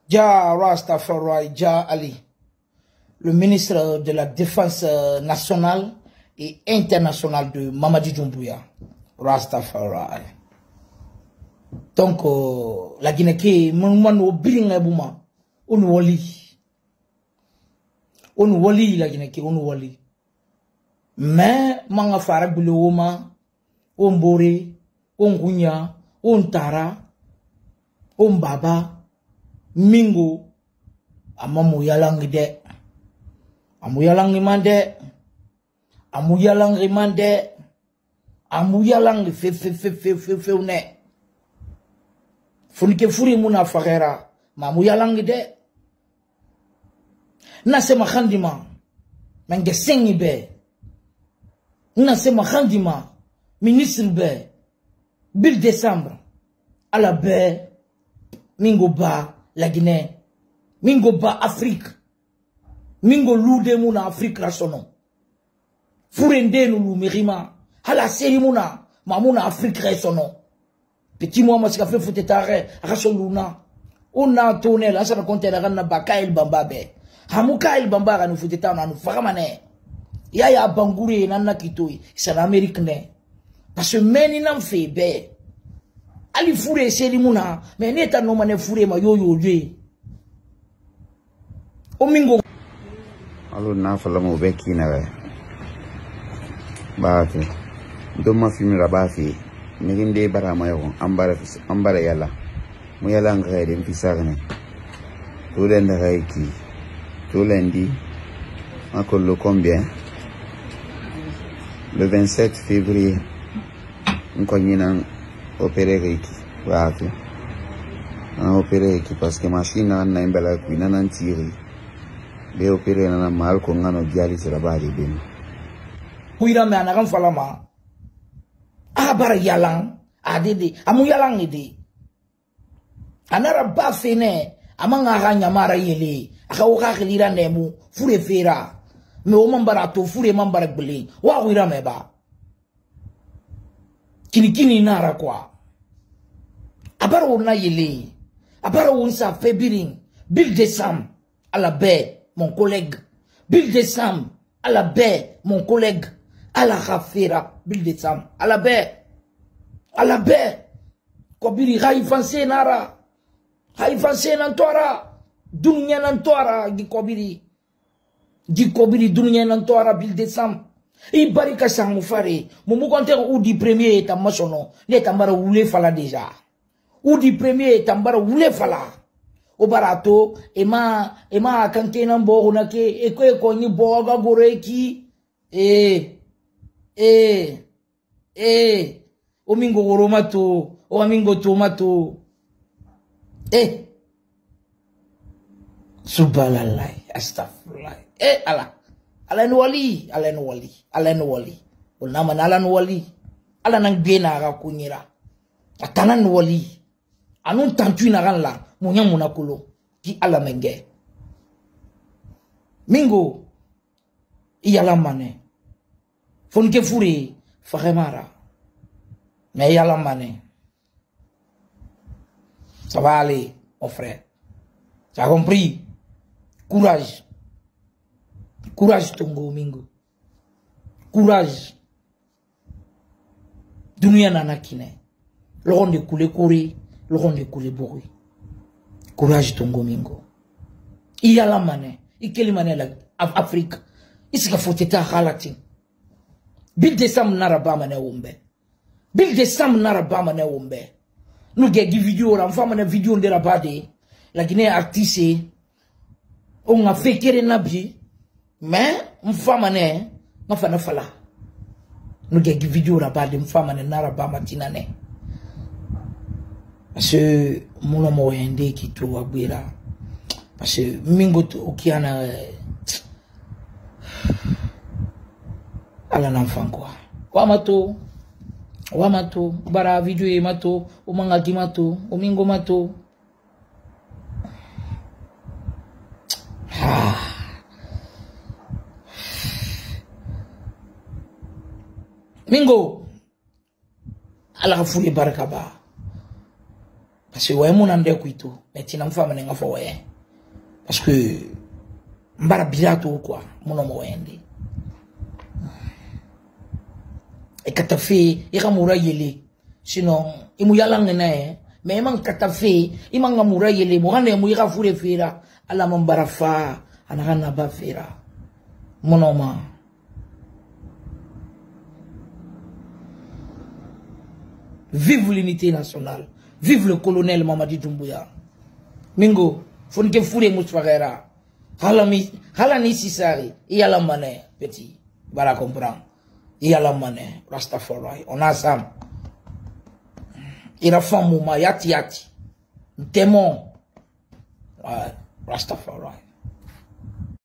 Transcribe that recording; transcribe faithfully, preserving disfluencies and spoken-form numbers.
Dja Rastafari, Dja Ali, le ministre de la Défense nationale et internationale de Mamadi Doumbouya, Rastafari. Donc, euh, la Guinée qui est mon bilingue bouma, on wali, on wali la Guinée qui on wali. Mais manga fara biloma, on bore, on gunya, on tara, on baba. Mingo amamu yalangi de amu yalangi mande amu yalangi mande amu yalangi fe fe fe fe fe fe une funike furi muna fakera ma amu yalangi de na sema khandima mange sengi be na sema khandima ministre be bil décembre à la baie mingo ba la Guinée, mingo ba Afrique, mingo loude mouna Afrique la sono. Fourende nou lou mirima, hala seri mouna, ma mouna Afrique la sono. Petit moi, ma sika fe foute tare, raso luna. On a tourné là, ça raconte la rana ba kail bamba be. Hamu kail bamba ra nou foute tare, na nou faramane. Ya ya bangouri nana kitoi, c'est l'Amérique ne. Parce que meni nan fe be. Ali fouré seri mouna, mais neta no mané fouré ma yo yo lié. O mingo. Alo na fala mo beki na we. Ba fi. Do ma fi mi raba fi. Ni ginde bara ma yo ambara ambara yalla. Mo yalla ngai dem fi sagne. To den da kai ki. To lundi. Akolo combien? Le vingt-sept février. Nkonyina opéré qui va que on opéré qui parce que machine na na imbala ku na nan tiri be opéré na mal ko ngano dialyse la bari ben kuira me anakan falama a bar yalang adede amu yalang ide anara ba fene amanga ganya mara yele aka o ka khilira nemu fure fera me o mambara to fure mambara gbele wa kuira me ba kini kini nara kwa abara wona yele abara wonsa febiring Bill Desam à la baie mon collègue Bill Desam à la baie mon collègue à la rafera Bill Desam à la baie à la baie kobiri haifanse nara haifanse nantora dunya nantora gi kobiri gi kobiri dunya nantora Bill Desam I barika sang fare mumu konte ou di premier ta masono ne tambara wule fala déjà ou di premier tambara wule fala o barato ema ema kanke nan bo na ke e ko ko ni boga goreki eh eh eh o mingo goromato o amingo tomato eh subhanallah astaghfirullah eh ala Alan wali, Alan wali, Alan wali. O nama na Alan wali. Alan ang bena ga kunyira. Atanan wali. Anun tantu na ran la, munya munakulo. Ki ala menge. Mingo. Iyala mane. Fonke furi, fakemara. Mais iyala mane. Ça va aller, mon frère. Tu as compris? Courage. Courage Tongo Mingo. Courage. Dunia nanakine. Le rond de couler courri, le rond de couler bourri. Courage Tongo Mingo. Il y a la mané. Il y a la mané la Afrique. Il y a faut être halatin. Bil de sam naraba mané wumbe. Bil de sam naraba mané wumbe. Nous gagné vidéo, on fait une vidéo de la bade. La Guinée artiste. On a fait qu'elle nabi. Mais, m'fama ne, m'fa na fala. Nous gagné vidéo là-bas de m'fama ne naraba matina ne. Parce que, mon homme oyende qui trouve à Bouira. Parce que, mingo okiana, ala n'enfant quoi. Wamato, wamato, bara vidéo e mato, o mangaki mato, o mingo mato. Ah. Mingo, ala fouye barakaba. Parce que ouais mon ande kuito, mais tina mfama nenga fo ouais. Parce que mbara birato quoi, mon homme wende. Et katafe, ira mura yele. Sinon, imu yalang ne, mais man katafe, imanga mura yele, mohane mu ira fure fera, ala mbara fa, anahana ba fera. Mon homme. Vive l'unité nationale. Vive le colonel Mamadi Doumbouya. Mingo, fonke fure mousfagera. Halami, halani sisari. Iyala mane, petit. Bara comprend. Iyala mane, Rastafari. On a ça. Il a fait un moment, yati yati. Témoin. Ouais, Rastafari.